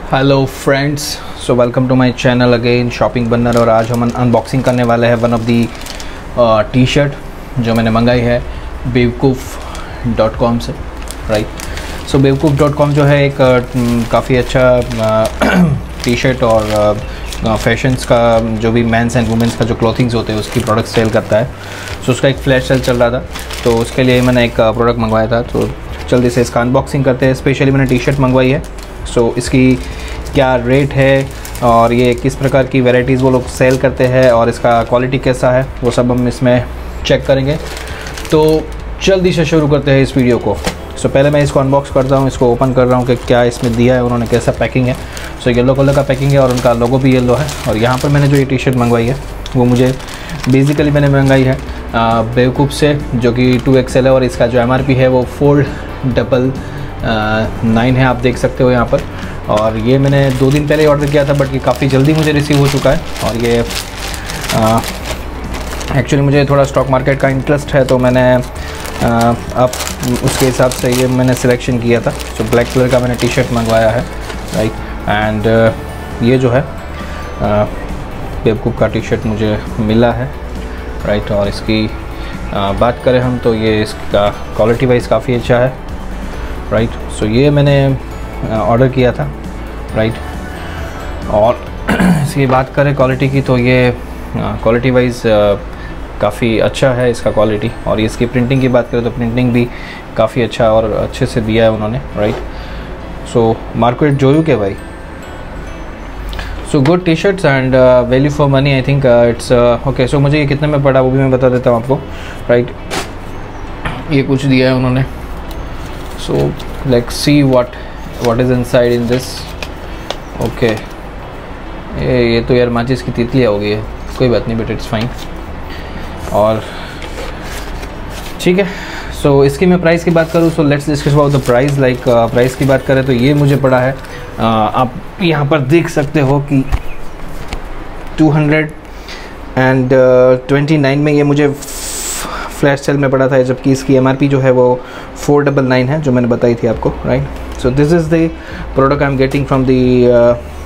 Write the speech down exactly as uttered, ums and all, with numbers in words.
Hello friends, so welcome to my channel again shopping बन्नर। और आज हम अनबॉक्सिंग करने वाले हैं one of the T shirt जो मैंने मंगाई है बेवकूफ़ डॉट कॉम से, right. So Bewakoof dot com जो है एक uh, काफ़ी अच्छा टी शर्ट और फैशंस uh, का जो भी मेंस एंड वुमेंस का जो क्लॉथिंग्स होते हैं उसकी प्रोडक्ट सेल करता है। सो so, उसका एक फ्लैश सेल चल रहा था, तो उसके लिए मैंने एक प्रोडक्ट मंगवाया था। तो जल्दी से इसका अनबॉक्सिंग करते हैं। स्पेशली मैंने टी शर्ट मंगवाई है। सो so, इसकी क्या रेट है और ये किस प्रकार की वैराइटीज़ वो लोग सेल करते हैं और इसका क्वालिटी कैसा है वो सब हम इसमें चेक करेंगे। तो जल्दी से शुरू करते हैं इस वीडियो को। सो so, पहले मैं इसको अनबॉक्स करता हूँ, इसको ओपन कर रहा हूँ कि क्या इसमें दिया है उन्होंने, कैसा पैकिंग है। सो so, येलो कलर का पैकिंग है और उनका लोगो भी येलो है। और यहाँ पर मैंने जो ये टी शर्ट मंगवाई है वो मुझे बेसिकली मैंने मंगाई है बेवकूफ़ से, जो कि टू एक्स एल है और इसका जो एम आर पी है वो फोर डबल नाइन है, आप देख सकते हो यहाँ पर। और ये मैंने दो दिन पहले ऑर्डर किया था, बट ये काफ़ी जल्दी मुझे रिसीव हो चुका है। और ये एक्चुअली मुझे थोड़ा स्टॉक मार्केट का इंटरेस्ट है, तो मैंने अब उसके हिसाब से ये मैंने सिलेक्शन किया था। तो ब्लैक कलर का मैंने टी शर्ट मंगवाया है, राइट। एंड ये जो है बेवकूफ़ का टी शर्ट मुझे मिला है, राइट। और इसकी आ, बात करें हम तो ये इसका क्वालिटी वाइज काफ़ी अच्छा है, राइट। सो ये मैंने ऑर्डर किया था, राइट। और इसकी बात करें क्वालिटी की तो ये क्वालिटी वाइज काफ़ी अच्छा है इसका क्वालिटी। और इसकी प्रिंटिंग की बात करें तो प्रिंटिंग भी काफ़ी अच्छा और अच्छे से दिया है उन्होंने, राइट। सो मार्केट जोयू के भाई। So good T shirts and value for money, I think it's okay. So मुझे ये कितने में पड़ा वो भी मैं बता देता हूँ आपको, राइट। ये कुछ दिया है उन्होंने। So let's see what what is inside in this. Okay, ये ये तो यार माचिस की तितलियाँ हो गई है, कोई बात नहीं, बट इट्स फाइन। और ठीक है, सो so, इसकी मैं प्राइस की बात करूँ, so let's discuss about the price. Like price की बात करें तो ये मुझे पड़ा है, uh, आप यहाँ पर देख सकते हो कि two hundred and twenty nine में ये मुझे फ्लैश सेल में पड़ा था, जबकि इसकी एम आर पी जो है वो फोर डबल नाइन है, जो मैंने बताई थी आपको, right. So this is the product I am getting from the